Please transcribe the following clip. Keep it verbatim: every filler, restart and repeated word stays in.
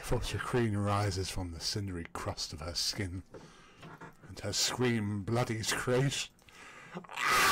Vulture Queen rises from the cindery crust of her skin, and her scream bloodies creation.